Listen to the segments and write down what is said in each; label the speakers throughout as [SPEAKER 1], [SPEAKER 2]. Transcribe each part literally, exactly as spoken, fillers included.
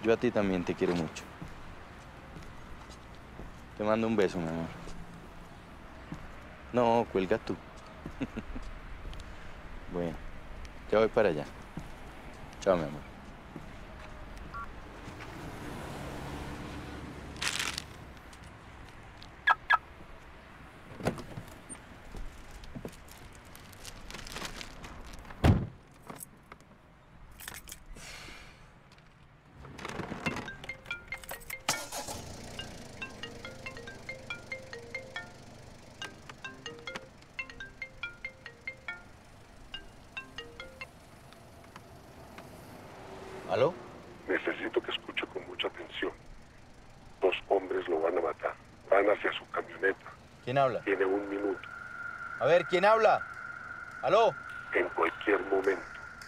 [SPEAKER 1] Yo a ti también te quiero mucho. Te mando un beso, mi amor. No, cuelga tú. Bueno, ya voy para allá. Chao, mi amor. ¿Aló?
[SPEAKER 2] Necesito que escuche con mucha atención. Dos hombres lo van a matar. Van hacia su camioneta.
[SPEAKER 1] ¿Quién habla?
[SPEAKER 2] Tiene un minuto.
[SPEAKER 1] A ver, ¿quién habla? ¿Aló?
[SPEAKER 2] En cualquier momento.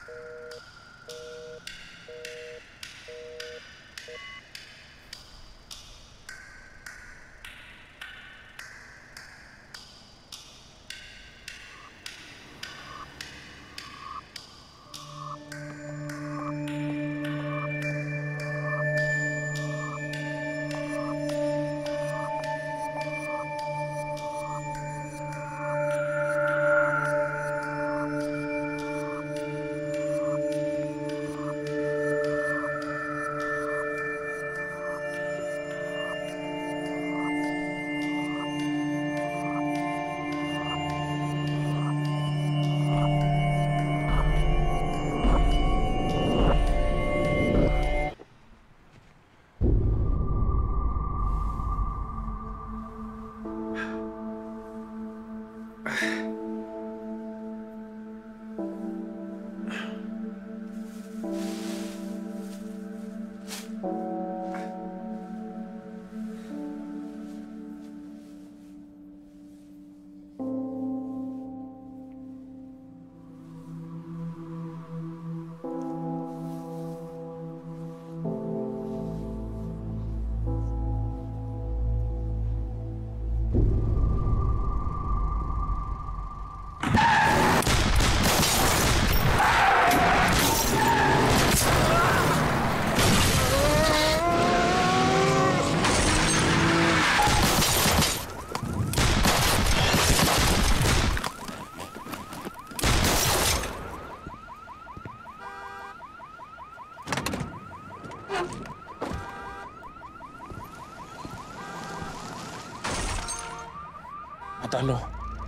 [SPEAKER 3] Mátalo.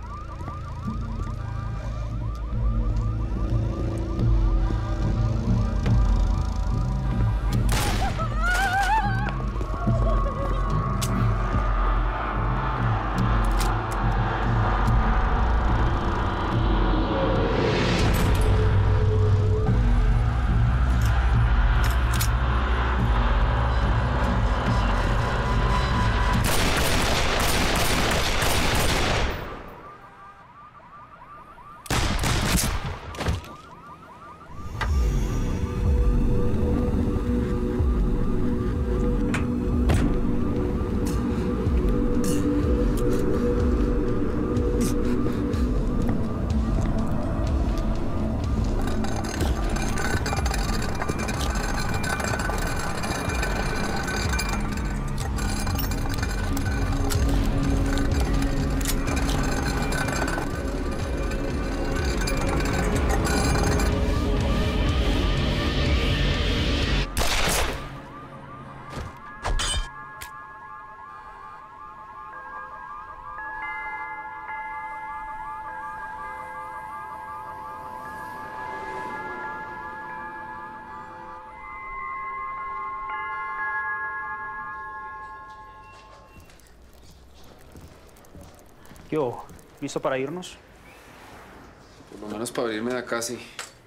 [SPEAKER 4] Yo, ¿listo para irnos?
[SPEAKER 3] Por lo menos para irme de acá, sí.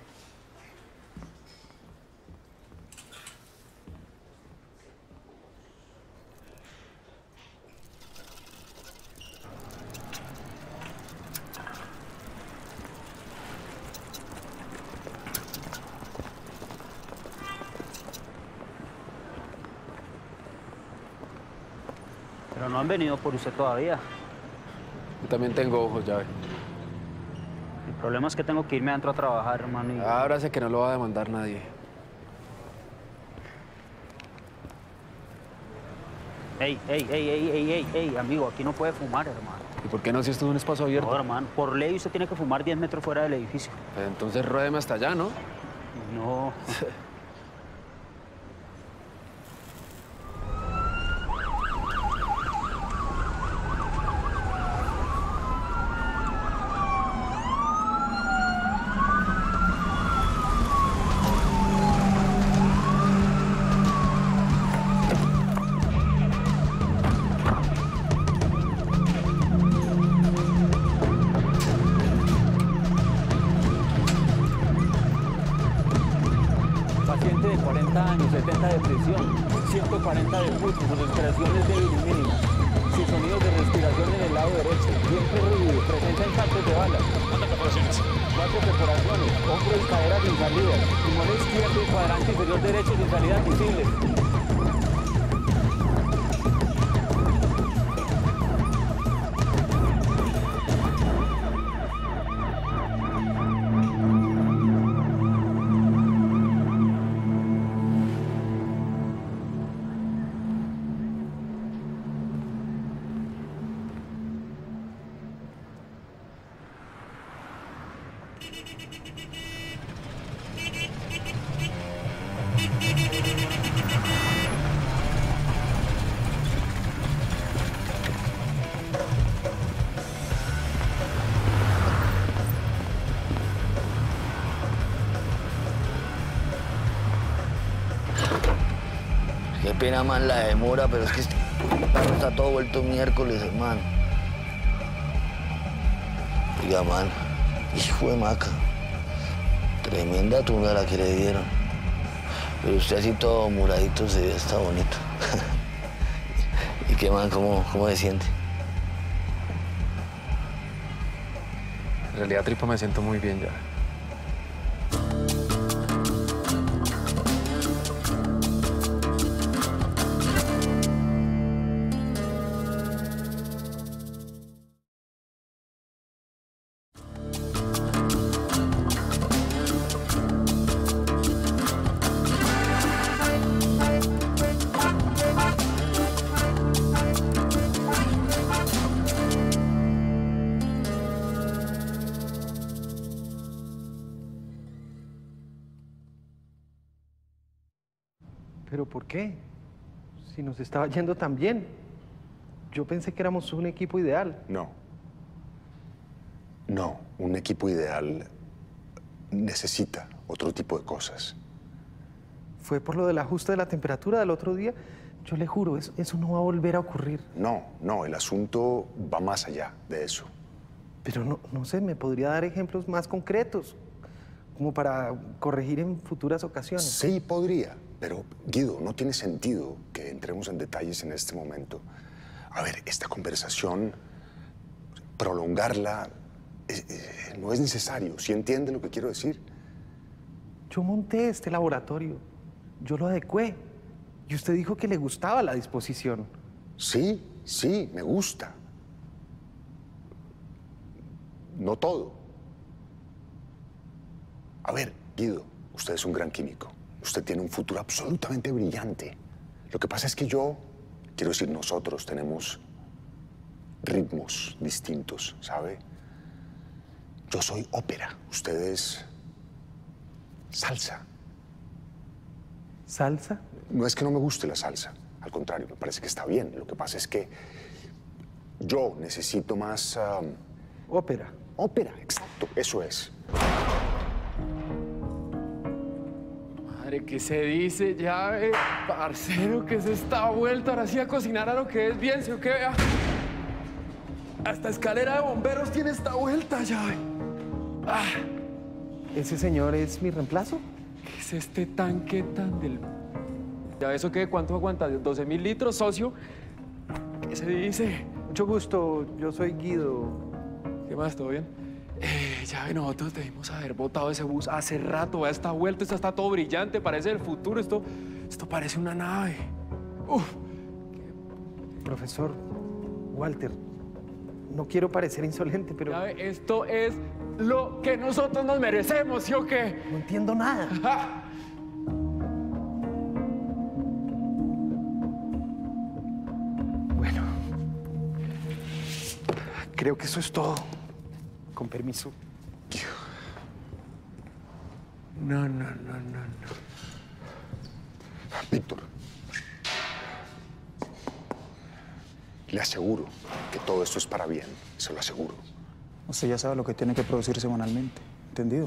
[SPEAKER 4] Pero no han venido por usted todavía.
[SPEAKER 3] Yo también tengo ojos, ya ve.
[SPEAKER 4] El problema es que tengo que irme adentro a trabajar, hermano. Y...
[SPEAKER 3] Ahora sé que no lo va a demandar nadie.
[SPEAKER 4] Ey, ey, ey, ey, ey, ey, ey, amigo, aquí no puede fumar, hermano.
[SPEAKER 3] ¿Y por qué no si esto es un espacio abierto?
[SPEAKER 4] No, hermano, por ley usted tiene que fumar diez metros fuera del edificio.
[SPEAKER 3] Pues entonces ruédeme hasta allá, ¿no?
[SPEAKER 4] No. Paciente de cuarenta años, setenta de presión, ciento cuarenta de pulso, su respiración es débil y mínima. Sus sonidos de respiración en el lado derecho, vientre rígido, presencia impactos de balas. ¿Cuántas perforaciones? Cuatro perforaciones, hombro y cadera sin salida, pulmón izquierdo y cuadrante inferior derecho sin salidas visibles.
[SPEAKER 5] Qué pena, man, la demora, pero es que este carro está todo vuelto miércoles, hermano. Oiga, man, hijo de maca. Tremenda tunda la que le dieron. Pero usted así todo muradito se ve, está bonito. ¿Y qué, man, cómo, cómo se siente?
[SPEAKER 3] En realidad, Tripa, me siento muy bien ya.
[SPEAKER 6] ¿Pero por qué? Si nos estaba yendo tan bien. Yo pensé que éramos un equipo ideal.
[SPEAKER 2] No. No, un equipo ideal necesita otro tipo de cosas.
[SPEAKER 6] Fue por lo del ajuste de la temperatura del otro día. Yo le juro, eso, eso no va a volver a ocurrir.
[SPEAKER 2] No, no, el asunto va más allá de eso.
[SPEAKER 6] Pero no, no sé, ¿me podría dar ejemplos más concretos? Como para corregir en futuras ocasiones.
[SPEAKER 2] Sí, podría. Pero, Guido, no tiene sentido que entremos en detalles en este momento. A ver, esta conversación, prolongarla, eh, eh, no es necesario. ¿Sí entiende lo que quiero decir?
[SPEAKER 6] Yo monté este laboratorio. Yo lo adecué. Y usted dijo que le gustaba la disposición.
[SPEAKER 2] Sí, sí, me gusta. No todo. A ver, Guido, usted es un gran químico. Usted tiene un futuro absolutamente brillante. Lo que pasa es que yo, quiero decir, nosotros tenemos ritmos distintos, ¿sabe? Yo soy ópera, usted es salsa.
[SPEAKER 6] ¿Salsa?
[SPEAKER 2] No es que no me guste la salsa, al contrario, me parece que está bien. Lo que pasa es que yo necesito más... Um,
[SPEAKER 6] Ópera.
[SPEAKER 2] ópera, exacto, eso es.
[SPEAKER 3] Madre, ¿qué se dice ya, eh? Parcero, ¿qué es esta vuelta? Ahora sí a cocinar a lo que es bien, ¿sí o qué? Vea. Hasta escalera de bomberos tiene esta vuelta ya, eh. Ah,
[SPEAKER 6] ¿Ese señor es mi reemplazo?
[SPEAKER 3] ¿qué es este tanque tan del... ¿Ya eso qué? ¿Cuánto aguanta? ¿doce mil litros, socio? ¿Qué se dice?
[SPEAKER 6] Mucho gusto, yo soy Guido.
[SPEAKER 3] ¿Qué más? ¿Todo bien? Eh, ya ve, nosotros debimos haber botado ese bus hace rato. A esta vuelta, esto está todo brillante, parece el futuro. Esto, esto parece una nave. Uf.
[SPEAKER 6] Profesor Walter, no quiero parecer insolente, pero
[SPEAKER 3] Ya ve, esto es lo que nosotros nos merecemos, ¿sí o qué?
[SPEAKER 6] no entiendo nada.
[SPEAKER 3] ¡Ja!
[SPEAKER 6] creo que eso es todo. Con permiso.
[SPEAKER 3] No, no, no, no, no.
[SPEAKER 2] Víctor, le aseguro que todo esto es para bien, se lo aseguro.
[SPEAKER 7] Usted ya sabe lo que tiene que producir semanalmente, ¿entendido?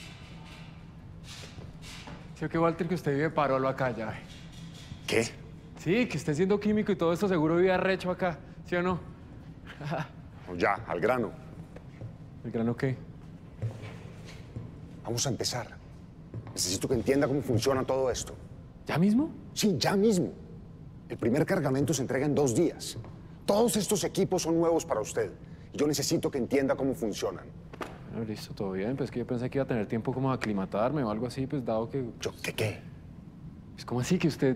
[SPEAKER 3] ¿Sí o qué, Walter, que usted vive parolo acá ya?
[SPEAKER 2] ¿Qué?
[SPEAKER 3] Sí, que esté siendo químico y todo esto seguro vive arrecho acá, ¿sí o no?
[SPEAKER 2] Ya, al grano.
[SPEAKER 3] ¿El grano qué?
[SPEAKER 2] Vamos a empezar. Necesito que entienda cómo funciona todo esto.
[SPEAKER 3] ¿Ya mismo?
[SPEAKER 2] Sí, ya mismo. El primer cargamento se entrega en dos días. Todos estos equipos son nuevos para usted. Y yo necesito que entienda cómo funcionan.
[SPEAKER 3] Bueno, listo, todo bien. Pues que yo pensé que iba a tener tiempo como de aclimatarme o algo así, pues dado que...
[SPEAKER 2] ¿Yo qué qué?
[SPEAKER 3] Es como así que usted...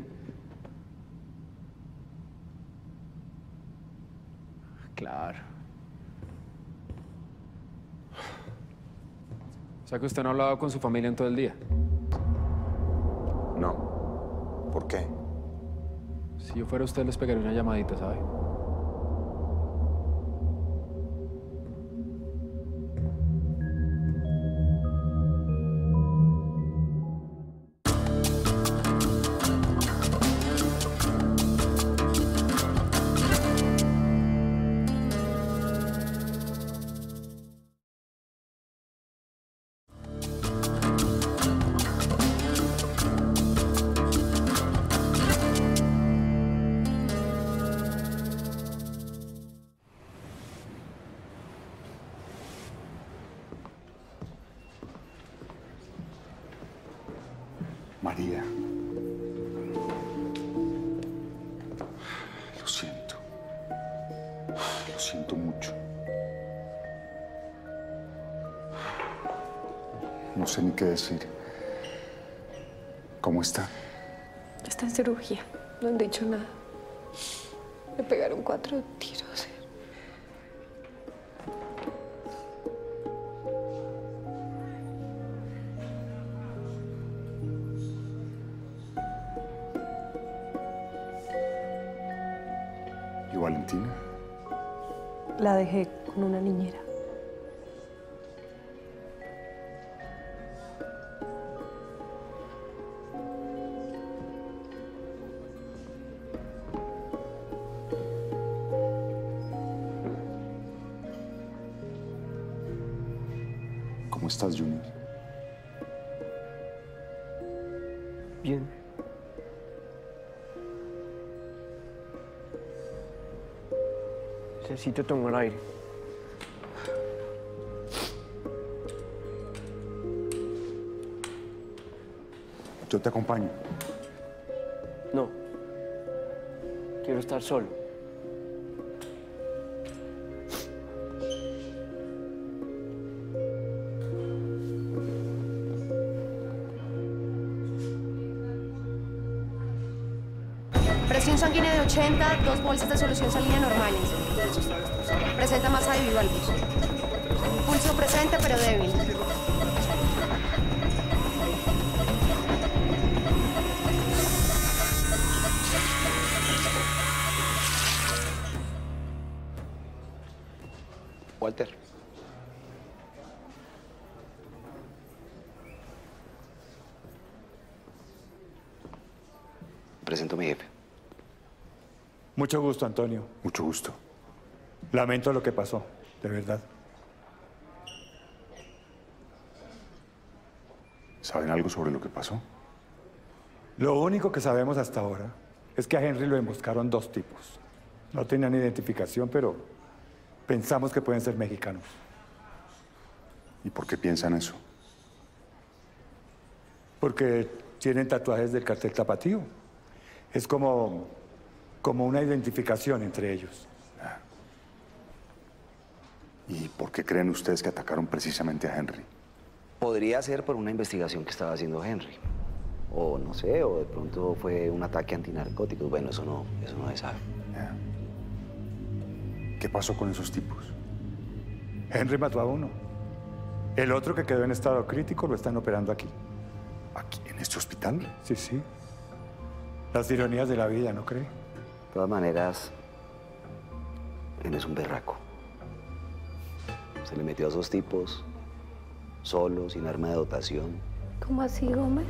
[SPEAKER 3] Claro. O sea que usted no ha hablado con su familia en todo el día.
[SPEAKER 2] No. ¿Por qué?
[SPEAKER 3] Si yo fuera usted, les pegaría una llamadita, ¿sabe?
[SPEAKER 2] María. Lo siento. Lo siento mucho. No sé ni qué decir. ¿Cómo está?
[SPEAKER 8] Está en cirugía. No han dicho nada. Le pegaron cuatro tiros.
[SPEAKER 2] ¿Y Valentina?
[SPEAKER 8] La dejé con una niñera.
[SPEAKER 2] ¿Cómo estás, Junior?
[SPEAKER 6] Bien. Necesito tomar aire.
[SPEAKER 2] Yo te acompaño.
[SPEAKER 6] No. Quiero estar solo.
[SPEAKER 9] Presión sanguínea de ochenta, dos bolsas de solución salina normales. Presenta masa de bivalvos. Pulso presente pero débil.
[SPEAKER 1] Walter.
[SPEAKER 10] Presento a mi jefe.
[SPEAKER 7] Mucho gusto, Antonio.
[SPEAKER 2] Mucho gusto.
[SPEAKER 7] Lamento lo que pasó, de verdad.
[SPEAKER 2] ¿Saben algo sobre lo que pasó?
[SPEAKER 7] Lo único que sabemos hasta ahora es que a Henry lo emboscaron dos tipos. No tenían identificación, pero pensamos que pueden ser mexicanos.
[SPEAKER 2] ¿Y por qué piensan eso?
[SPEAKER 7] Porque tienen tatuajes del cartel Tapatío. Es como, como una identificación entre ellos.
[SPEAKER 2] ¿Y por qué creen ustedes que atacaron precisamente a Henry?
[SPEAKER 10] Podría ser por una investigación que estaba haciendo Henry. O no sé, o de pronto fue un ataque antinarcóticos. Bueno, eso no, eso no se sabe.
[SPEAKER 2] ¿Qué pasó con esos tipos?
[SPEAKER 7] Henry mató a uno. El otro que quedó en estado crítico lo están operando aquí.
[SPEAKER 2] ¿Aquí, en este hospital?
[SPEAKER 7] Sí, sí. Las ironías de la vida, ¿no cree?
[SPEAKER 10] De todas maneras, él es un berraco. Se le metió a esos tipos, solo, sin arma de dotación.
[SPEAKER 8] ¿Cómo así, Gómez?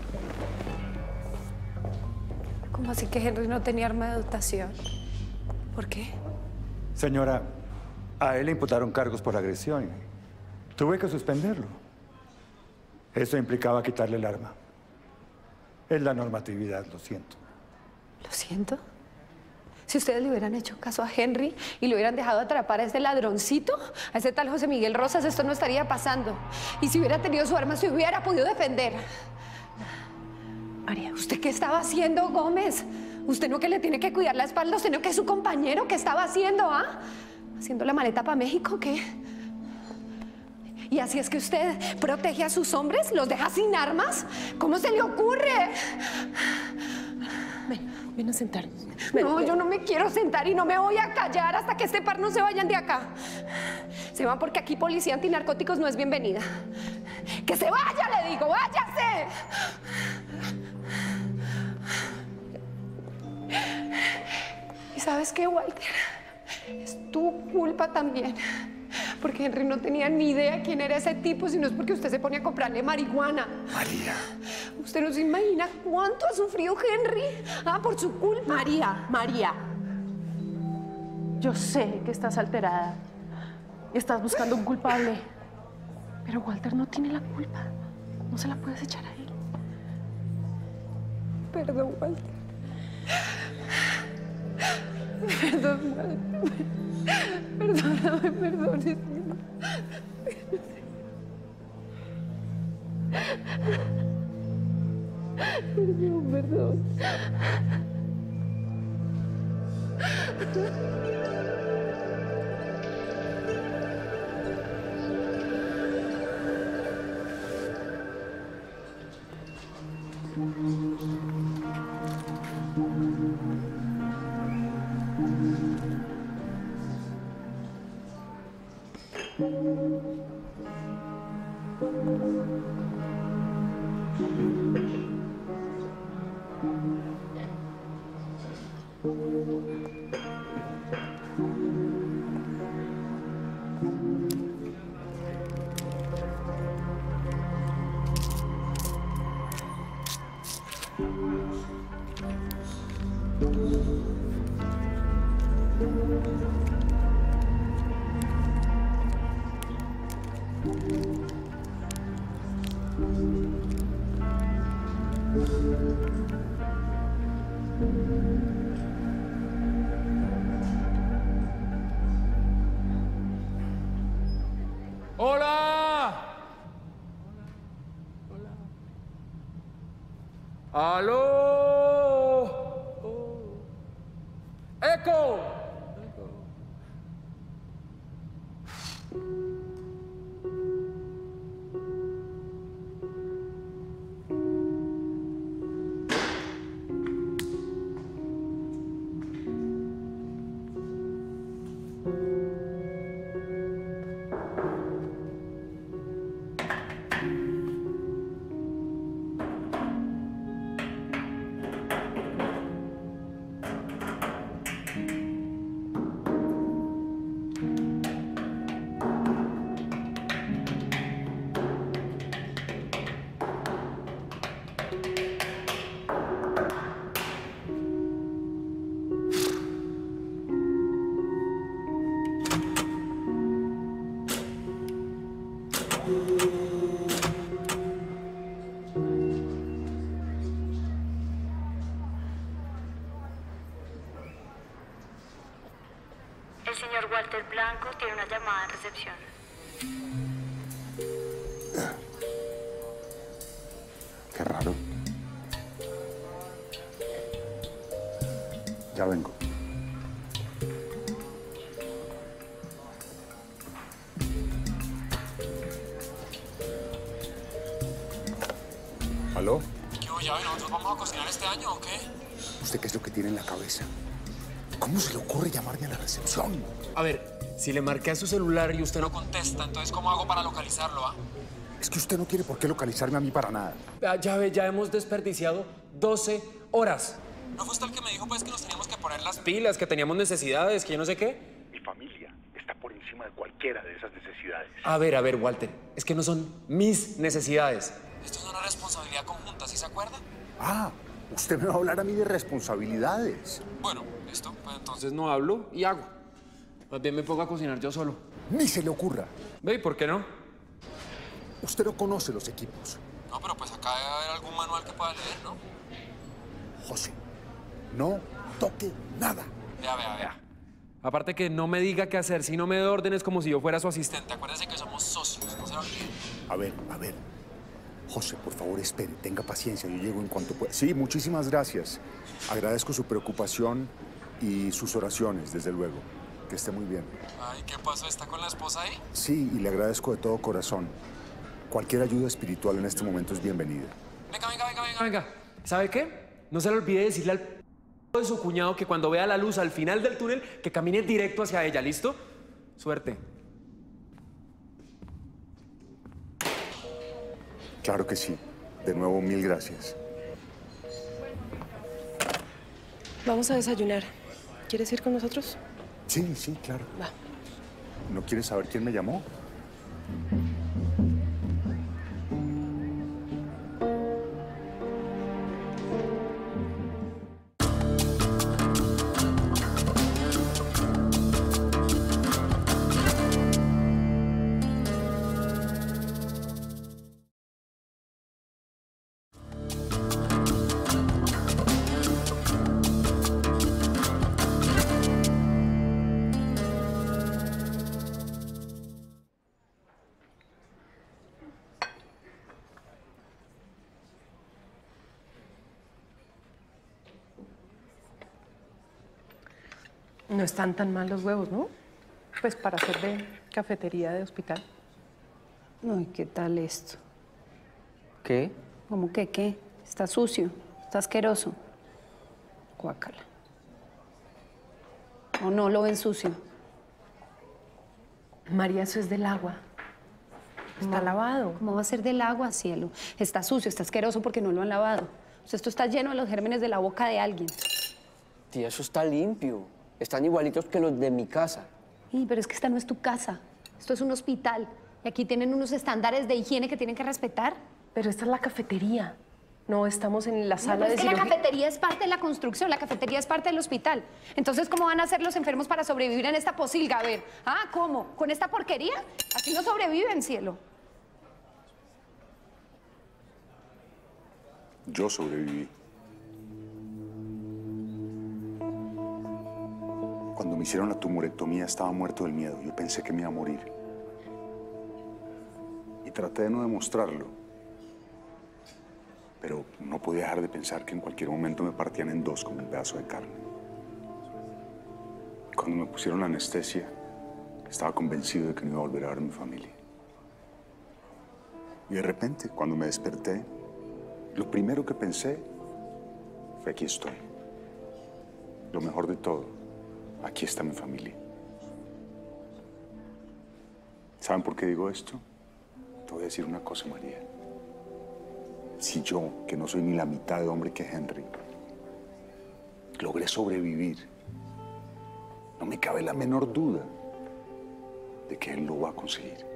[SPEAKER 8] ¿Cómo así que Henry no tenía arma de dotación? ¿Por qué?
[SPEAKER 7] Señora, a él le imputaron cargos por agresión. Tuve que suspenderlo. Eso implicaba quitarle el arma. Es la normatividad, lo siento.
[SPEAKER 8] Lo siento. Si ustedes le hubieran hecho caso a Henry y le hubieran dejado atrapar a ese ladroncito, a ese tal José Miguel Rosas, esto no estaría pasando. Y si hubiera tenido su arma, se hubiera podido defender. María, ¿usted qué estaba haciendo, Gómez? ¿Usted no que le tiene que cuidar la espalda? ¿Usted no que es su compañero? ¿Qué estaba haciendo, ah? ¿Haciendo la maleta para México, qué? ¿Y así es que usted protege a sus hombres? ¿Los deja sin armas? ¿Cómo se le ocurre? Ven, ven a sentarnos. Ven, no, ven. Yo no me quiero sentar y no me voy a callar hasta que este par no se vayan de acá. Se van porque aquí policía antinarcóticos no es bienvenida. ¡Que se vaya, le digo! ¡Váyase! ¿Y sabes qué, Walter? Es tu culpa también. Porque Henry no tenía ni idea quién era ese tipo, sino es porque usted se pone a comprarle marihuana.
[SPEAKER 2] María.
[SPEAKER 8] Usted no se imagina cuánto ha sufrido Henry. Ah, por su culpa.
[SPEAKER 11] María, María. Yo sé que estás alterada y estás buscando un culpable. Pero Walter no tiene la culpa. No se la puedes echar a él.
[SPEAKER 8] Perdón, Walter. Perdón, Walter. Perdóname, perdóname. Perdón, perdón.
[SPEAKER 3] ¡Hola! Hola. ¡Aló! Oh. ¡Eco!
[SPEAKER 12] El señor Walter Blanco tiene una llamada en recepción.
[SPEAKER 2] Qué raro. Ya vengo. ¿Aló?
[SPEAKER 3] ¿Qué hubo, llave? ¿Nosotros vamos a cocinar este año o qué?
[SPEAKER 2] ¿Usted qué es lo que tiene en la cabeza? ¿Cómo se le ocurre llamarme a la recepción?
[SPEAKER 3] A ver, si le marqué a su celular y usted no contesta, entonces ¿cómo hago para localizarlo, ah?
[SPEAKER 2] Es que usted no tiene por qué localizarme a mí para nada.
[SPEAKER 3] Ah, ya ve, ya hemos desperdiciado doce horas. ¿No fue usted el que me dijo, pues, que nos teníamos que poner las pilas, que teníamos necesidades, que yo no sé qué?
[SPEAKER 2] Mi familia está por encima de cualquiera de esas necesidades.
[SPEAKER 3] A ver, a ver, Walter, es que no son mis necesidades. Esto es una responsabilidad conjunta, ¿sí se acuerda?
[SPEAKER 2] Ah, usted me va a hablar a mí de responsabilidades.
[SPEAKER 3] Bueno, listo, pues entonces no hablo y hago. Más bien me pongo a cocinar yo solo.
[SPEAKER 2] Ni se le ocurra.
[SPEAKER 3] ¿Ve? ¿Y por qué no?
[SPEAKER 2] Usted no conoce los equipos.
[SPEAKER 3] No, pero pues acá debe haber algún manual que pueda leer, ¿no?
[SPEAKER 2] José, no toque nada.
[SPEAKER 3] Vea, vea, vea. Aparte que no me diga qué hacer, si no me dé órdenes como si yo fuera su asistente. Acuérdese que somos socios, no se lo olvide.
[SPEAKER 2] A ver, a ver. José, por favor, espere, tenga paciencia, yo llego en cuanto pueda. Sí, muchísimas gracias. Agradezco su preocupación y sus oraciones, desde luego. Que esté muy bien.
[SPEAKER 3] Ay, ¿qué pasó? ¿Está con la esposa ahí?
[SPEAKER 2] Sí, y le agradezco de todo corazón. Cualquier ayuda espiritual en este momento es bienvenida.
[SPEAKER 3] Venga, venga, venga, venga, venga. ¿Sabe qué? No se le olvide decirle al p de su cuñado que cuando vea la luz al final del túnel, que camine directo hacia ella, ¿listo? Suerte.
[SPEAKER 2] Claro que sí. De nuevo, mil gracias.
[SPEAKER 11] Vamos a desayunar. ¿Quieres ir con nosotros?
[SPEAKER 2] Sí, sí, claro.
[SPEAKER 11] Va.
[SPEAKER 2] ¿No quieres saber quién me llamó?
[SPEAKER 11] No están tan mal los huevos, ¿no? Pues para hacer de cafetería de hospital.
[SPEAKER 8] Ay, ¿qué tal esto?
[SPEAKER 4] ¿Qué?
[SPEAKER 8] ¿Cómo que qué? Está sucio, está asqueroso. Guácala. ¿O no lo ven sucio?
[SPEAKER 11] María, eso es del agua. Está lavado.
[SPEAKER 8] ¿Cómo va a ser del agua, cielo? Está sucio, está asqueroso porque no lo han lavado. O sea, esto está lleno de los gérmenes de la boca de alguien.
[SPEAKER 13] Tía, eso está limpio. Están igualitos que los de mi casa.
[SPEAKER 8] Sí, pero es que esta no es tu casa. Esto es un hospital. Y aquí tienen unos estándares de higiene que tienen que respetar.
[SPEAKER 11] Pero esta es la cafetería. No estamos en la sala
[SPEAKER 8] no, pero
[SPEAKER 11] de
[SPEAKER 8] es que
[SPEAKER 11] cirugía.
[SPEAKER 8] la cafetería es parte de la construcción, la cafetería es parte del hospital. Entonces, ¿cómo van a hacer los enfermos para sobrevivir en esta posilga? A ver, ¿ah, cómo? ¿Con esta porquería? Así no sobreviven, cielo.
[SPEAKER 2] Yo sobreviví. Cuando me hicieron la tumorectomía estaba muerto del miedo. Yo pensé que me iba a morir. Y traté de no demostrarlo. Pero no podía dejar de pensar que en cualquier momento me partían en dos como un pedazo de carne. Cuando me pusieron la anestesia, estaba convencido de que no iba a volver a ver a mi familia. Y de repente, cuando me desperté, lo primero que pensé fue: aquí estoy. Lo mejor de todo, aquí está mi familia. ¿Saben por qué digo esto? Te voy a decir una cosa, María. Si yo, que no soy ni la mitad de hombre que Henry, logré sobrevivir, no me cabe la menor duda de que él lo va a conseguir.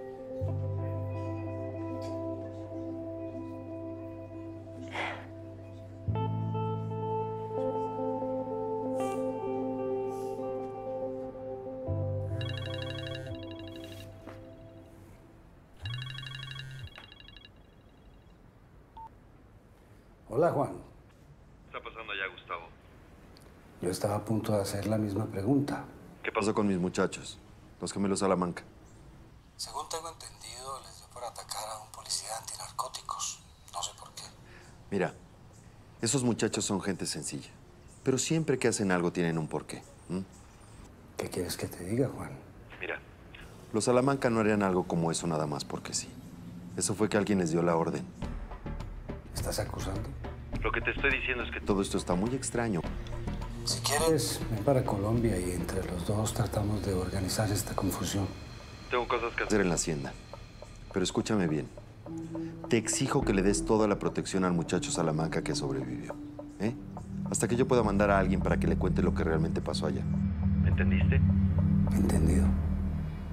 [SPEAKER 14] Hola, Juan.
[SPEAKER 15] ¿Qué está pasando allá, Gustavo?
[SPEAKER 14] Yo estaba a punto de hacer la misma pregunta.
[SPEAKER 15] ¿Qué pasó con mis muchachos? Los gemelos Salamanca.
[SPEAKER 14] Según tengo entendido, les dio por atacar a un policía antinarcóticos. No sé por qué.
[SPEAKER 15] Mira, esos muchachos son gente sencilla. Pero siempre que hacen algo tienen un porqué. ¿Mm?
[SPEAKER 14] ¿Qué quieres que te diga, Juan?
[SPEAKER 15] Mira, los Salamanca no harían algo como eso nada más porque sí. Eso fue que alguien les dio la orden.
[SPEAKER 14] ¿Estás acusando?
[SPEAKER 15] Lo que te estoy diciendo es que todo esto está muy extraño.
[SPEAKER 14] Si quieres, ven para Colombia y entre los dos tratamos de organizar esta confusión.
[SPEAKER 15] Tengo cosas que hacer en la hacienda. Pero escúchame bien. Te exijo que le des toda la protección al muchacho Salamanca que sobrevivió. ¿Eh? Hasta que yo pueda mandar a alguien para que le cuente lo que realmente pasó allá. ¿Me entendiste?
[SPEAKER 14] Entendido.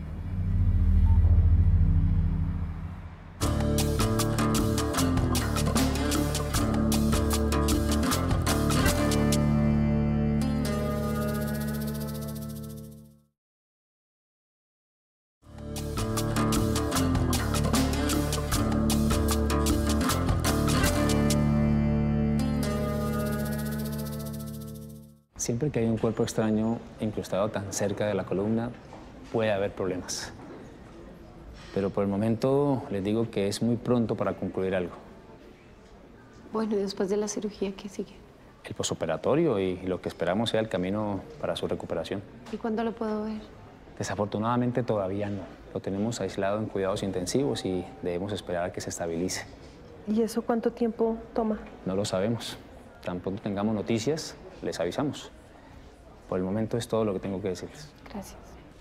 [SPEAKER 16] Siempre que hay un cuerpo extraño incrustado tan cerca de la columna, puede haber problemas. Pero por el momento les digo que es muy pronto para concluir algo.
[SPEAKER 8] Bueno, y después de la cirugía, ¿qué sigue?
[SPEAKER 16] El posoperatorio y lo que esperamos sea el camino para su recuperación.
[SPEAKER 8] ¿Y cuándo lo puedo ver?
[SPEAKER 16] Desafortunadamente todavía no. Lo tenemos aislado en cuidados intensivos y debemos esperar a que se estabilice.
[SPEAKER 11] ¿Y eso cuánto tiempo toma?
[SPEAKER 16] No lo sabemos. Tan pronto tengamos noticias, les avisamos. Por el momento es todo lo que tengo que decirles.
[SPEAKER 11] Gracias.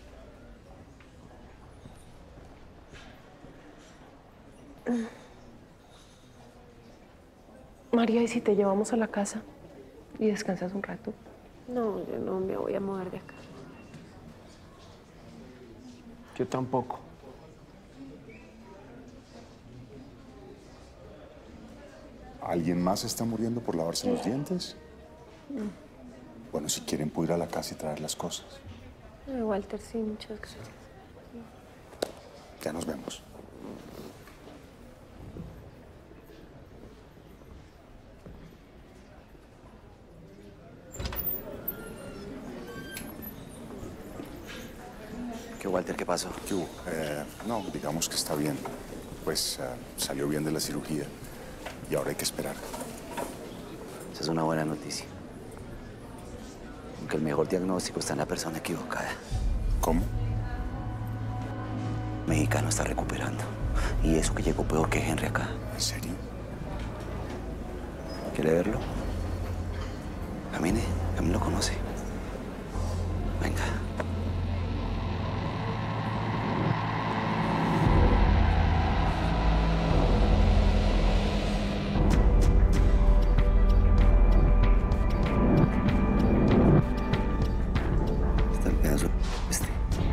[SPEAKER 11] María, ¿y si te llevamos a la casa y descansas un rato?
[SPEAKER 8] No, yo no me voy a mover de acá.
[SPEAKER 3] Yo tampoco.
[SPEAKER 2] ¿Alguien más está muriendo por lavarse los dientes?
[SPEAKER 8] No.
[SPEAKER 2] Bueno, si quieren, puedo ir a la casa y traer las cosas.
[SPEAKER 8] Ay, Walter, sí, muchas gracias.
[SPEAKER 2] Ya nos vemos.
[SPEAKER 10] ¿Qué, Walter, qué pasó?
[SPEAKER 2] ¿Qué hubo? Eh, no, digamos que está bien. Pues uh, salió bien de la cirugía y ahora hay que esperar.
[SPEAKER 10] Esa es una buena noticia. Aunque el mejor diagnóstico está en la persona equivocada.
[SPEAKER 2] ¿Cómo?
[SPEAKER 10] Mexicano está recuperando. Y eso que llegó peor que Henry acá.
[SPEAKER 2] ¿En serio?
[SPEAKER 10] ¿Quiere verlo? Camine, Camine lo conoce. Venga. Está el pedazo este.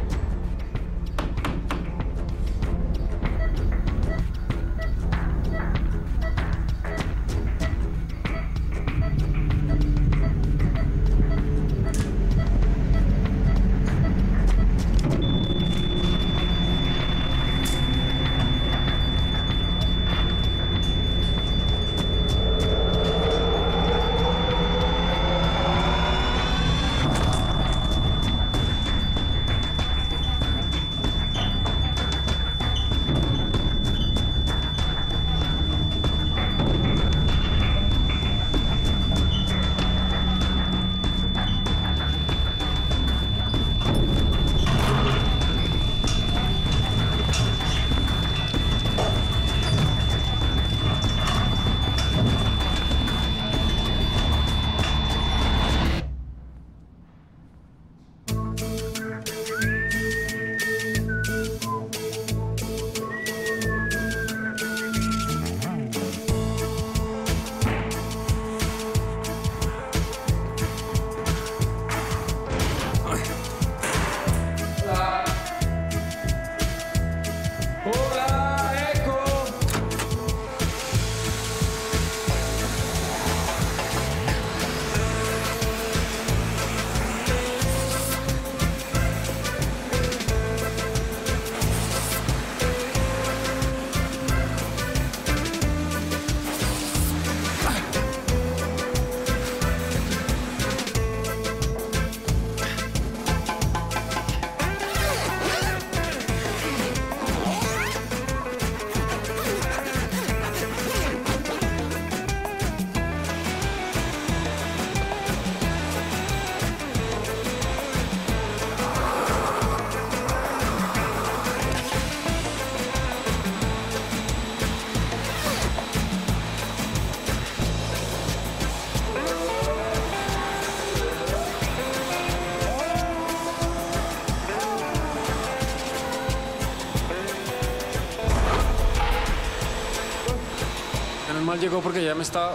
[SPEAKER 3] Menos mal llegó porque ya me estaba...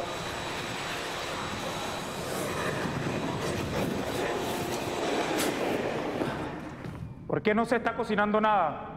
[SPEAKER 17] ¿Por qué no se está cocinando nada?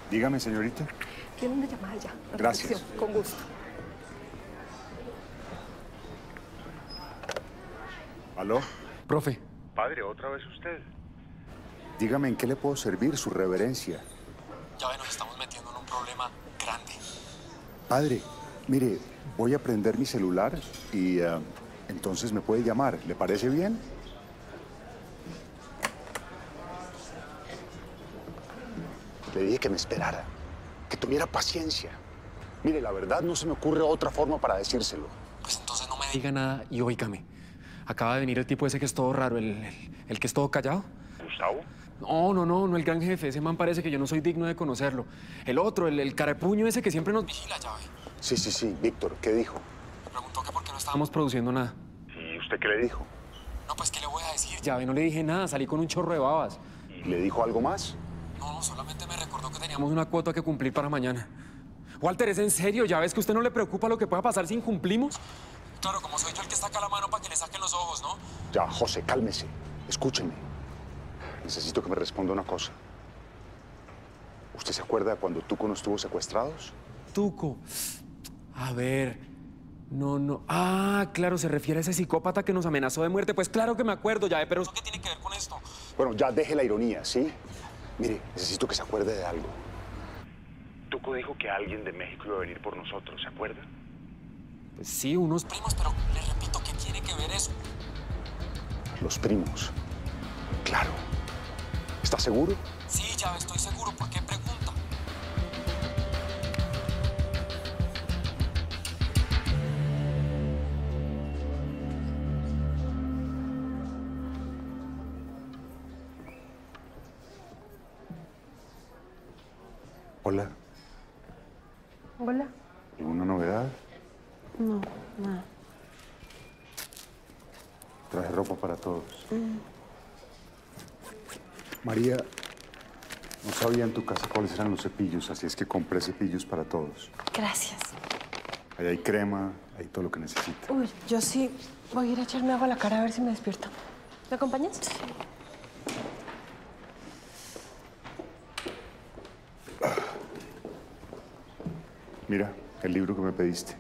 [SPEAKER 2] Dígame, señorita.
[SPEAKER 8] Tiene una llamada ya.
[SPEAKER 2] Gracias.
[SPEAKER 8] Atención, con gusto.
[SPEAKER 2] ¿Aló?
[SPEAKER 3] Profe.
[SPEAKER 2] Padre, ¿otra vez usted? Dígame, ¿en qué le puedo servir, su reverencia?
[SPEAKER 14] Ya ve, nos estamos metiendo en un problema grande.
[SPEAKER 2] Padre, mire, voy a prender mi celular y uh, entonces me puede llamar. ¿Le parece bien? Le dije que me esperara, que tuviera paciencia. Mire, la verdad no se me ocurre otra forma para decírselo.
[SPEAKER 3] Pues entonces no me diga nada y óigame. Acaba de venir el tipo ese que es todo raro, el, el, el que es todo callado.
[SPEAKER 2] ¿Gustavo?
[SPEAKER 3] No, no, no, no el gran jefe. Ese man parece que yo no soy digno de conocerlo. El otro, el, el carepuño ese que siempre nos vigila, ya ve.
[SPEAKER 2] Sí, sí, sí. Víctor, ¿qué dijo?
[SPEAKER 3] Preguntó que por qué no estábamos produciendo nada.
[SPEAKER 2] ¿Y usted qué le dijo?
[SPEAKER 3] No, pues, ¿qué le voy a decir? Ya ve, no le dije nada. Salí con un chorro de babas.
[SPEAKER 2] ¿Y le dijo algo más?
[SPEAKER 3] No, no, solamente me recordó que teníamos una cuota que cumplir para mañana. Walter, ¿es en serio? ¿Ya ves que a usted no le preocupa lo que pueda pasar si incumplimos? Claro, como soy yo el que está acá a la mano para que le saquen los ojos, ¿no?
[SPEAKER 2] Ya, José, cálmese. Escúcheme. Necesito que me responda una cosa. ¿Usted se acuerda de cuando Tuco nos tuvo secuestrados?
[SPEAKER 3] Tuco. A ver. No, no. Ah, claro, se refiere a ese psicópata que nos amenazó de muerte. Pues claro que me acuerdo, ya, pero ¿eso qué tiene que ver con esto?
[SPEAKER 2] Bueno, ya deje la ironía, ¿sí? Mire, necesito que se acuerde de algo. Tuco dijo que alguien de México iba a venir por nosotros, ¿se acuerda?
[SPEAKER 3] Pues sí, unos primos, pero le repito, ¿qué tiene que ver eso?
[SPEAKER 2] Los primos. Claro. ¿Está seguro?
[SPEAKER 3] Sí, ya estoy seguro. ¿Por qué pregunta?
[SPEAKER 2] Hola.
[SPEAKER 11] Hola.
[SPEAKER 2] ¿Alguna novedad?
[SPEAKER 11] No, nada.
[SPEAKER 2] Traje ropa para todos.
[SPEAKER 11] Mm.
[SPEAKER 2] María, no sabía en tu casa cuáles eran los cepillos, así es que compré cepillos para todos.
[SPEAKER 11] Gracias.
[SPEAKER 2] Ahí hay crema, hay todo lo que necesita.
[SPEAKER 11] Uy, yo sí voy a ir a echarme agua a la cara a ver si me despierto. ¿Me acompañas? Sí.
[SPEAKER 2] Mira, el libro que me pediste.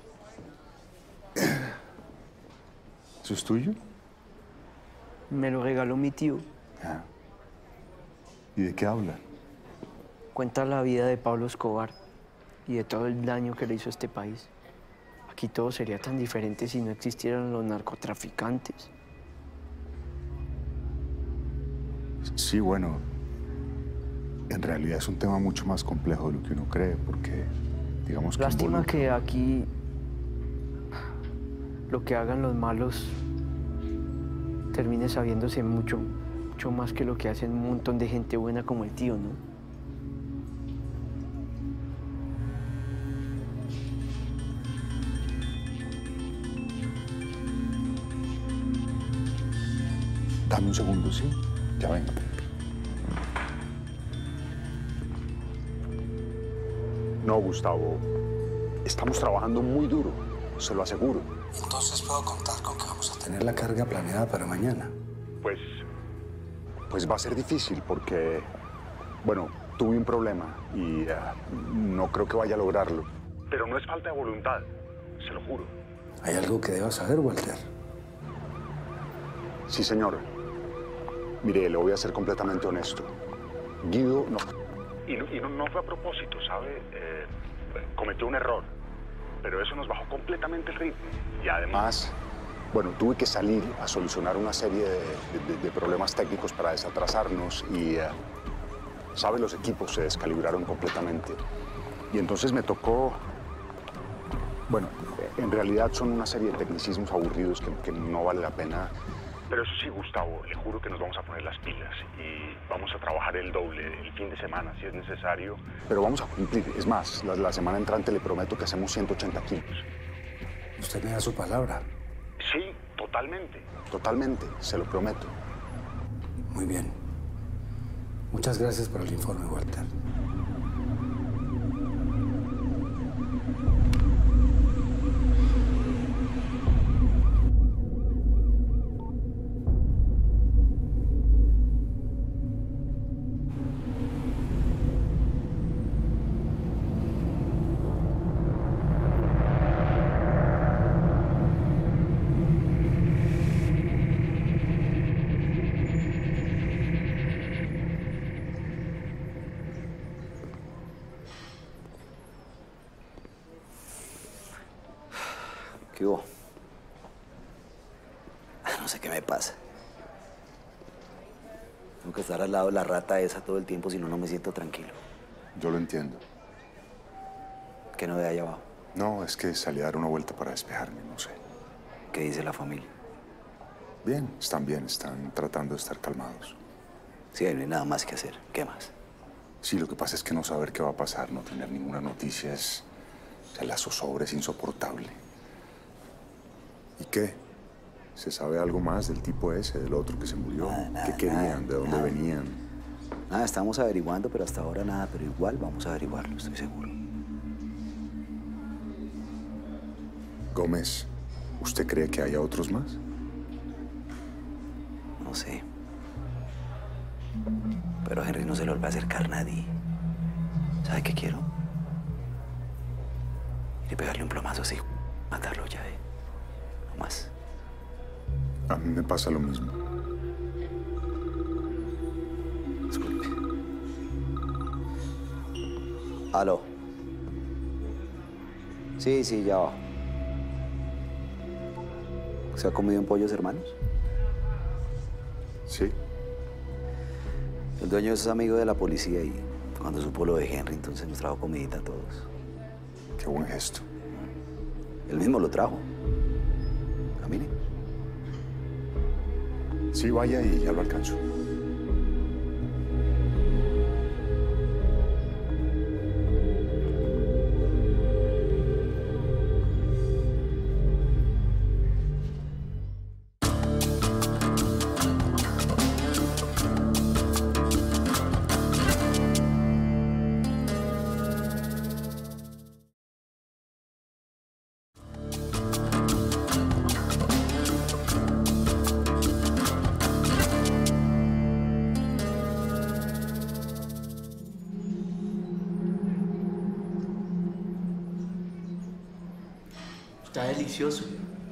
[SPEAKER 2] ¿Eso es tuyo?
[SPEAKER 13] Me lo regaló mi tío.
[SPEAKER 2] Ah. ¿Y de qué habla?
[SPEAKER 13] Cuenta la vida de Pablo Escobar y de todo el daño que le hizo a este país. Aquí todo sería tan diferente si no existieran los narcotraficantes.
[SPEAKER 2] Sí, bueno, en realidad es un tema mucho más complejo de lo que uno cree, porque, digamos que...
[SPEAKER 13] Lástima
[SPEAKER 2] involucra...
[SPEAKER 13] que aquí lo que hagan los malos termine sabiéndose mucho, mucho más que lo que hacen un montón de gente buena como el tío, ¿no?
[SPEAKER 2] Dame un segundo, ¿sí? Ya vengo. No, Gustavo. Estamos trabajando muy duro, se lo aseguro.
[SPEAKER 14] Entonces puedo contar con que vamos a tener
[SPEAKER 18] Tener la carga planeada para mañana.
[SPEAKER 2] Pues... Pues va a ser difícil porque... Bueno, tuve un problema y uh, no creo que vaya a lograrlo. Pero no es falta de voluntad, se lo juro.
[SPEAKER 18] ¿Hay algo que deba saber, Walter?
[SPEAKER 2] Sí, señor. Mire, le voy a ser completamente honesto. Guido no... Y no, y no, no fue a propósito, ¿sabe? Eh, cometió un error. Pero eso nos bajó completamente el ritmo. Y además, bueno, tuve que salir a solucionar una serie de, de, de problemas técnicos para desatrasarnos y, uh, ¿sabe? Los equipos se descalibraron completamente. Y entonces me tocó... Bueno, en realidad son una serie de tecnicismos aburridos que, que no vale la pena. Pero eso sí, Gustavo, le juro que nos vamos a poner las pilas y vamos a trabajar el doble el fin de semana, si es necesario. Pero vamos a cumplir. Es más, la, la semana entrante le prometo que hacemos ciento ochenta kilos.
[SPEAKER 18] ¿Usted me da su palabra?
[SPEAKER 2] Sí, totalmente. Totalmente, se lo prometo.
[SPEAKER 18] Muy bien. Muchas gracias por el informe, Walter.
[SPEAKER 10] ¿Qué hubo? No sé qué me pasa. Tengo que estar al lado de la rata esa todo el tiempo, si no, no me siento tranquilo.
[SPEAKER 2] Yo lo entiendo.
[SPEAKER 10] ¿Qué no ve allá abajo?
[SPEAKER 2] No, es que salí a dar una vuelta para despejarme, no sé.
[SPEAKER 10] ¿Qué dice la familia?
[SPEAKER 2] Bien, están bien, están tratando de estar calmados.
[SPEAKER 10] Sí, no hay nada más que hacer. ¿Qué más?
[SPEAKER 2] Sí, lo que pasa es que no saber qué va a pasar, no tener ninguna noticia es... O sea, la zozobra es insoportable. ¿Y qué? ¿Se sabe algo más del tipo ese, del otro que se murió?
[SPEAKER 10] Nada, nada,
[SPEAKER 2] ¿Qué querían?
[SPEAKER 10] nada,
[SPEAKER 2] ¿De dónde
[SPEAKER 10] nada.
[SPEAKER 2] venían?
[SPEAKER 10] Nada, estamos averiguando, pero hasta ahora nada. Pero igual vamos a averiguarlo, estoy seguro.
[SPEAKER 2] Gómez, ¿usted cree que haya otros más?
[SPEAKER 10] No sé. Pero a Henry no se le vuelve a acercar nadie. ¿Sabe qué quiero? Y pegarle un plomazo así, matarlo ya, ¿eh? No más.
[SPEAKER 2] A mí me pasa lo mismo.
[SPEAKER 10] Disculpe. Aló. Sí, sí, ya va. ¿Se ha comido en Pollos Hermanos?
[SPEAKER 2] Sí.
[SPEAKER 10] El dueño es amigo de la policía y cuando supo lo de Henry, entonces nos trajo comidita a todos.
[SPEAKER 2] Qué buen gesto.
[SPEAKER 10] Él mismo lo trajo. Camine.
[SPEAKER 2] Sí, vaya y ya lo alcanzo.
[SPEAKER 13] Está delicioso.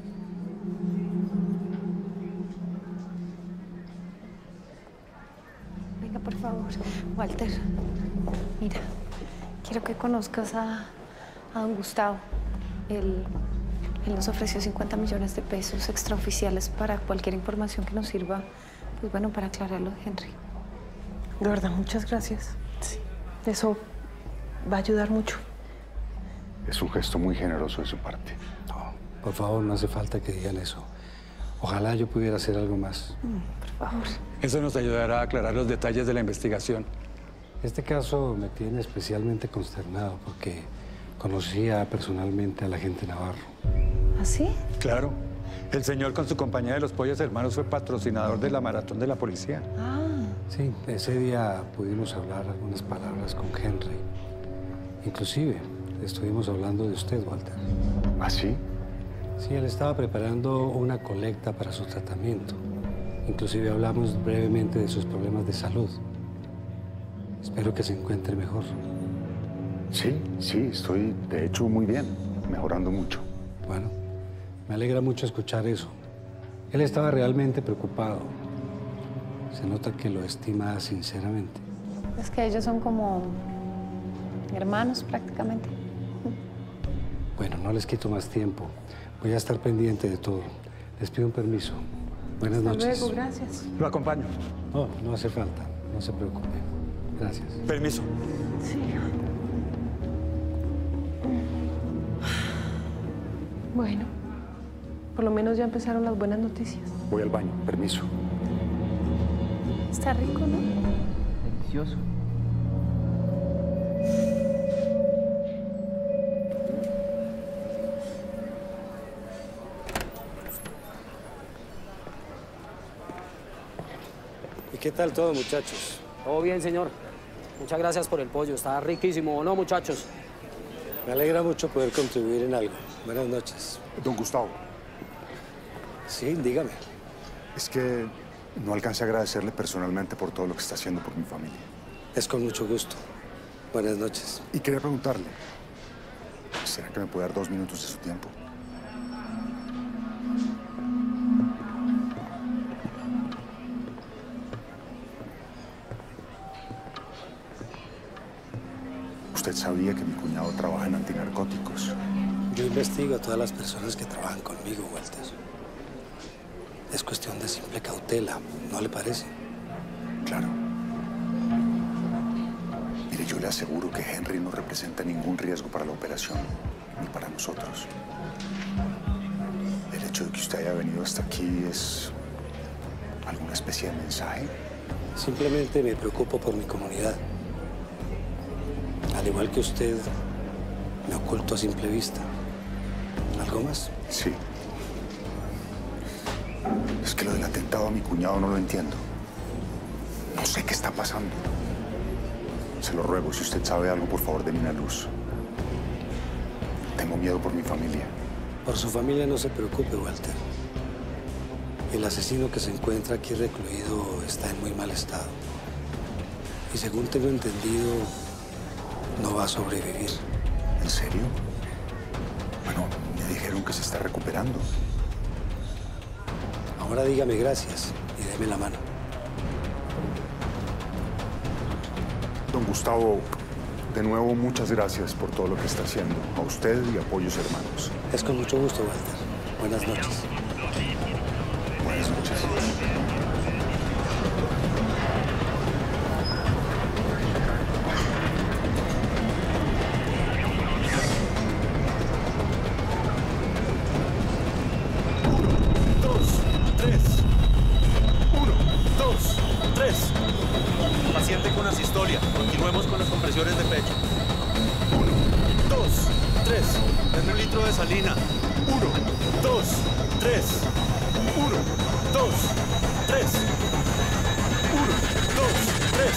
[SPEAKER 8] Venga, por favor. Walter, mira, quiero que conozcas a, a don Gustavo. Él, él nos ofreció cincuenta millones de pesos extraoficiales para cualquier información que nos sirva, pues bueno, para aclarar lo de Henry.
[SPEAKER 11] De verdad, muchas gracias. Sí. Eso va a ayudar mucho.
[SPEAKER 2] Es un gesto muy generoso de su parte.
[SPEAKER 18] Por favor, no hace falta que digan eso. Ojalá yo pudiera hacer algo más.
[SPEAKER 8] Por favor.
[SPEAKER 7] Eso nos ayudará a aclarar los detalles de la investigación.
[SPEAKER 18] Este caso me tiene especialmente consternado porque conocía personalmente al agente Navarro.
[SPEAKER 8] ¿Ah, sí?
[SPEAKER 7] Claro. El señor con su compañía de los Pollos Hermanos fue patrocinador de la maratón de la policía.
[SPEAKER 8] Ah.
[SPEAKER 18] Sí, ese día pudimos hablar algunas palabras con Henry. Inclusive, estuvimos hablando de usted, Walter.
[SPEAKER 2] ¿Ah, sí?
[SPEAKER 18] Sí, él estaba preparando una colecta para su tratamiento. Inclusive hablamos brevemente de sus problemas de salud. Espero que se encuentre mejor.
[SPEAKER 2] Sí, sí, estoy de hecho muy bien, mejorando mucho.
[SPEAKER 18] Bueno, me alegra mucho escuchar eso. Él estaba realmente preocupado. Se nota que lo estima sinceramente.
[SPEAKER 8] Es que ellos son como hermanos prácticamente.
[SPEAKER 18] Bueno, no les quito más tiempo. Voy a estar pendiente de todo. Les pido un permiso. Buenas
[SPEAKER 11] Hasta
[SPEAKER 18] noches.
[SPEAKER 11] luego, gracias.
[SPEAKER 7] Lo acompaño.
[SPEAKER 18] No, no hace falta. No se preocupe. Gracias.
[SPEAKER 7] Permiso.
[SPEAKER 11] Sí. Bueno, por lo menos ya empezaron las buenas noticias.
[SPEAKER 2] Voy al baño, permiso.
[SPEAKER 8] Está rico, ¿no?
[SPEAKER 13] Delicioso.
[SPEAKER 18] ¿Y qué tal todo, muchachos?
[SPEAKER 19] Todo bien, señor. Muchas gracias por el pollo. Está riquísimo, ¿o no, muchachos?
[SPEAKER 18] Me alegra mucho poder contribuir en algo. Buenas noches.
[SPEAKER 2] Don Gustavo.
[SPEAKER 18] Sí, dígame.
[SPEAKER 2] Es que no alcancé a agradecerle personalmente por todo lo que está haciendo por mi familia.
[SPEAKER 18] Es con mucho gusto. Buenas noches.
[SPEAKER 2] Y quería preguntarle, ¿será que me puede dar dos minutos de su tiempo? ¿Usted sabía que mi cuñado trabaja en antinarcóticos?
[SPEAKER 18] Yo investigo a todas las personas que trabajan conmigo, Walter. Es cuestión de simple cautela, ¿no le parece?
[SPEAKER 2] Claro. Mire, yo le aseguro que Henry no representa ningún riesgo para la operación, ni para nosotros. El hecho de que usted haya venido hasta aquí es alguna especie de mensaje.
[SPEAKER 18] Simplemente me preocupo por mi comunidad. Al igual que usted, me oculto a simple vista. ¿Algo más?
[SPEAKER 2] Sí. Es que lo del atentado a mi cuñado no lo entiendo. No sé qué está pasando. Se lo ruego, si usted sabe algo, por favor, déme una luz. Tengo miedo por mi familia.
[SPEAKER 18] Por su familia no se preocupe, Walter. El asesino que se encuentra aquí recluido está en muy mal estado. Y según tengo entendido, no va a sobrevivir.
[SPEAKER 2] ¿En serio? Bueno, me dijeron que se está recuperando.
[SPEAKER 18] Ahora dígame gracias y déme la mano.
[SPEAKER 2] Don Gustavo, de nuevo, muchas gracias por todo lo que está haciendo. A usted y a Pollos Hermanos.
[SPEAKER 18] Es con mucho gusto, Walter. Buenas noches.
[SPEAKER 2] Buenas noches.
[SPEAKER 20] Paciente con asistolia. Continuemos con las compresiones de pecho. Uno, dos, tres. Denme un litro de salina. Uno, dos, tres. Uno, dos, tres. Uno, dos, tres.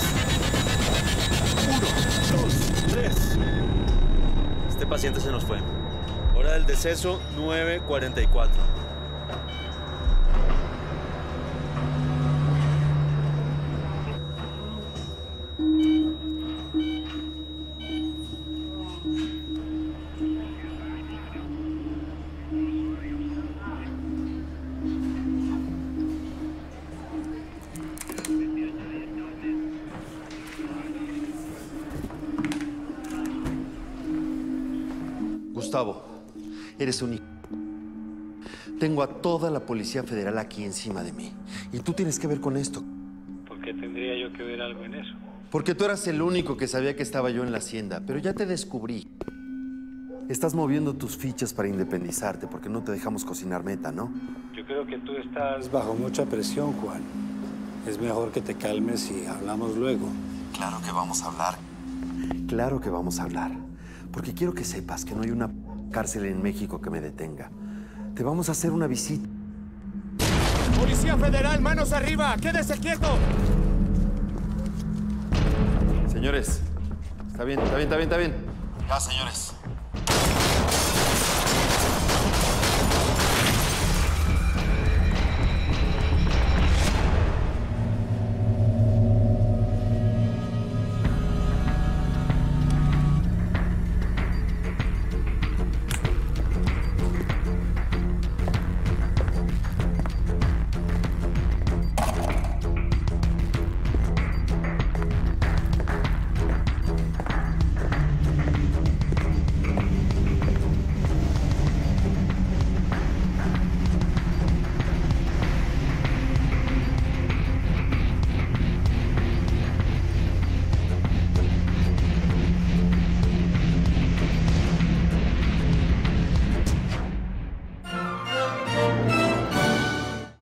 [SPEAKER 20] Uno, dos, tres. Este paciente se nos fue. Hora del deceso, nueve cuarenta y cuatro.
[SPEAKER 15] Gustavo, eres un hijo. Tengo a toda la Policía Federal aquí encima de mí. Y tú tienes que ver con esto.
[SPEAKER 21] ¿Por qué tendría yo que ver algo en eso?
[SPEAKER 15] Porque tú eras el único que sabía que estaba yo en la hacienda. Pero ya te descubrí. Estás moviendo tus fichas para independizarte porque no te dejamos cocinar meta, ¿no?
[SPEAKER 21] Yo creo que tú estás...
[SPEAKER 18] Bajo mucha presión, Juan. Es mejor que te calmes y hablamos luego.
[SPEAKER 15] Claro que vamos a hablar. Claro que vamos a hablar. Porque quiero que sepas que no hay una cárcel en México que me detenga. Te vamos a hacer una visita.
[SPEAKER 20] ¡Policía Federal, manos arriba! ¡Quédese quieto!
[SPEAKER 15] Señores, está bien, está bien, está bien, está bien. Ya, señores.